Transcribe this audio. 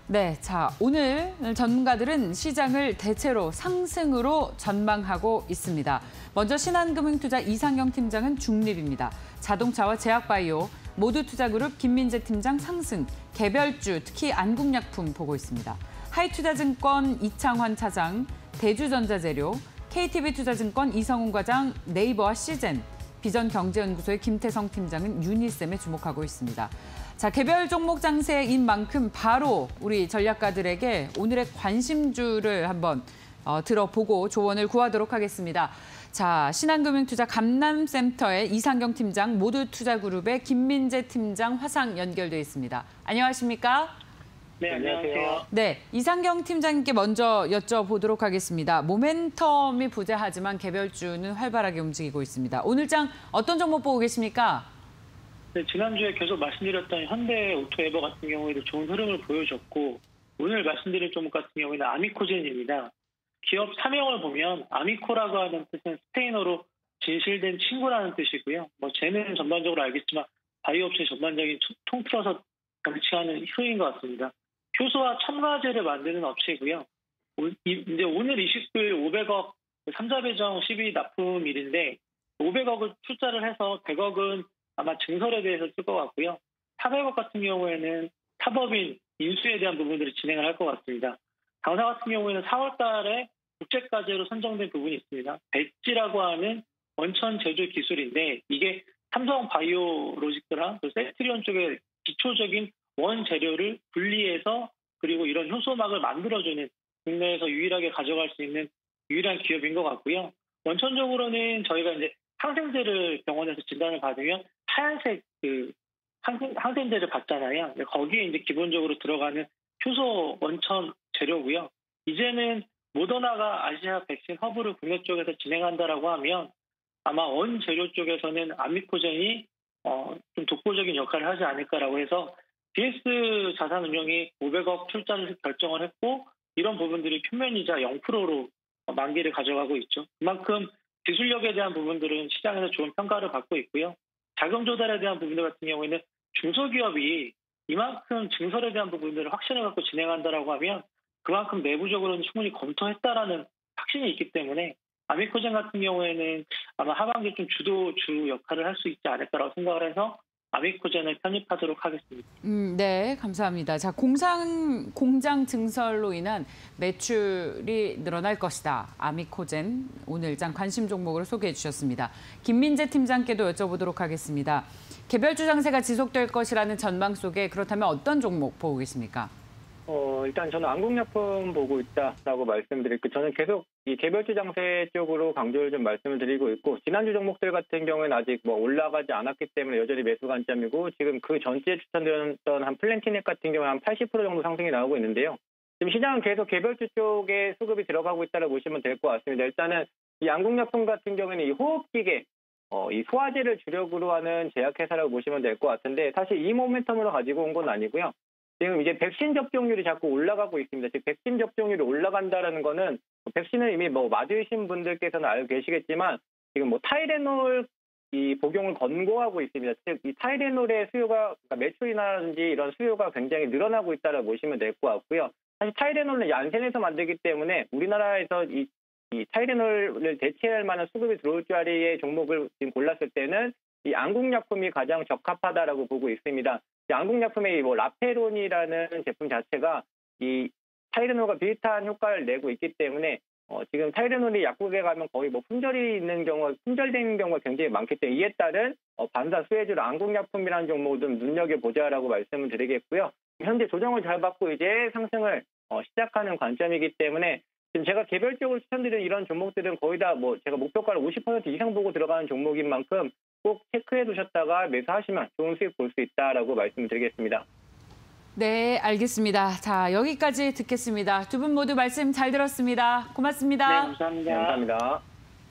네, 자, 오늘 전문가들은 시장을 대체로 상승으로 전망하고 있습니다. 먼저 신한금융투자 이상경 팀장은 중립입니다. 자동차와 제약바이오, 모두투자그룹 김민재 팀장 상승, 개별주, 특히 안국약품 보고 있습니다. 하이투자증권 이창환 차장, 대주전자재료, KTB투자증권 이성훈 과장, 네이버와 시젠, 비전경제연구소의 김태성 팀장은 유니쌤에 주목하고 있습니다. 자, 개별 종목 장세인 만큼 바로 우리 전략가들에게 오늘의 관심주를 한번 들어보고 조언을 구하도록 하겠습니다. 자, 신한금융투자 감남센터의 이상경 팀장, 모두투자그룹의 김민재 팀장 화상 연결돼 있습니다. 안녕하십니까? 네, 안녕하세요. 네, 이상경 팀장님께 먼저 여쭤보도록 하겠습니다. 모멘텀이 부재하지만 개별주는 활발하게 움직이고 있습니다. 오늘 장 어떤 종목 보고 계십니까? 네, 지난주에 계속 말씀드렸던 현대오토에버 같은 경우에도 좋은 흐름을 보여줬고, 오늘 말씀드릴 종목 같은 경우에는 아미코젠입니다. 기업 사명을 보면 아미코라고 하는 뜻은 스페인어로 진실된 친구라는 뜻이고요. 쟤는 전반적으로 알겠지만 바이오 업체 전반적인 통틀어서 정치하는 효인 것 같습니다. 효소와 첨가제를 만드는 업체이고요. 이제 오늘 29일 500억 3자 배정 12 납품일인데 500억을 출자를 해서 100억은 아마 증설에 대해서 쓸 것 같고요. 400억 같은 경우에는 사법인 인수에 대한 부분들을 진행을 할 것 같습니다. 당사 같은 경우에는 4월 달에 국제과제로 선정된 부분이 있습니다. 배지라고 하는 원천 제조 기술인데 이게 삼성 바이오로직스랑 셀트리온 쪽의 기초적인 원재료를 분리해서 그리고 이런 효소막을 만들어주는 국내에서 유일하게 가져갈 수 있는 유일한 기업인 것 같고요. 원천적으로는 저희가 이제 항생제를 병원에서 진단을 받으면 하얀색 항생제를 받잖아요. 거기에 이제 기본적으로 들어가는 효소 원천 재료고요. 이제는 모더나가 아시아 백신 허브를 국내 쪽에서 진행한다라고 하면 아마 원재료 쪽에서는 아미코젠이 좀 독보적인 역할을 하지 않을까라고 해서 BS 자산운용이 500억 출자를 결정을 했고 이런 부분들이 표면이자 0%로 만기를 가져가고 있죠. 그만큼 기술력에 대한 부분들은 시장에서 좋은 평가를 받고 있고요. 자금 조달에 대한 부분들 같은 경우에는 중소기업이 이만큼 증설에 대한 부분들을 확신을 갖고 진행한다라고 하면 그만큼 내부적으로는 충분히 검토했다라는 확신이 있기 때문에 아미코젠 같은 경우에는 아마 하반기 좀 주 역할을 할 수 있지 않을까라고 생각을 해서 아미코젠을 편입하도록 하겠습니다. 네, 감사합니다. 자, 공장 증설로 인한 매출이 늘어날 것이다. 아미코젠 오늘 장 관심 종목으로 소개해 주셨습니다. 김민재 팀장께도 여쭤보도록 하겠습니다. 개별주 장세가 지속될 것이라는 전망 속에 그렇다면 어떤 종목 보고 계십니까? 일단 저는 안국약품 보고 있다라고 말씀드릴게요. 저는 계속 이 개별주 장세 쪽으로 강조를 좀 말씀을 드리고 있고 지난주 종목들 같은 경우에는 아직 올라가지 않았기 때문에 여전히 매수 관점이고 지금 그 전주에 추천드렸던 한 플랜티넷 같은 경우에 한 80% 정도 상승이 나오고 있는데요. 지금 시장은 계속 개별주 쪽에 수급이 들어가고 있다고 보시면 될 것 같습니다. 일단은 이 안국약품 같은 경우에는 이 호흡기계 이 소화제를 주력으로 하는 제약회사라고 보시면 될 것 같은데 사실 이 모멘텀으로 가지고 온 건 아니고요. 지금 이제 백신 접종률이 자꾸 올라가고 있습니다. 즉 백신 접종률이 올라간다라는 거는 백신을 이미 맞으신 분들께서는 알고 계시겠지만 지금 타이레놀 이 복용을 권고하고 있습니다. 즉 이 타이레놀의 수요가 그러니까 매출이라든지 이런 수요가 굉장히 늘어나고 있다고 보시면 될 것 같고요. 사실 타이레놀은 얀센에서 만들기 때문에 우리나라에서 이 타이레놀을 대체할 만한 수급이 들어올 자리의 종목을 지금 골랐을 때는 이 안국약품이 가장 적합하다라고 보고 있습니다. 안국약품의 라페론이라는 제품 자체가 이 타이레놀과 비슷한 효과를 내고 있기 때문에 지금 타이레놀이 약국에 가면 거의 품절되는 경우가 굉장히 많기 때문에 이에 따른 반사 수혜주로 안국약품이라는 종목을 좀 눈여겨보자라고 말씀을 드리겠고요. 현재 조정을 잘 받고 이제 상승을 시작하는 관점이기 때문에 지금 제가 개별적으로 추천드리는 이런 종목들은 거의 다 제가 목표가를 50% 이상 보고 들어가는 종목인 만큼 꼭 체크해 두셨다가 매수하시면 좋은 수익 볼 수 있다라고 말씀드리겠습니다. 네, 알겠습니다. 자, 여기까지 듣겠습니다. 두 분 모두 말씀 잘 들었습니다. 고맙습니다. 네, 감사합니다. 감사합니다.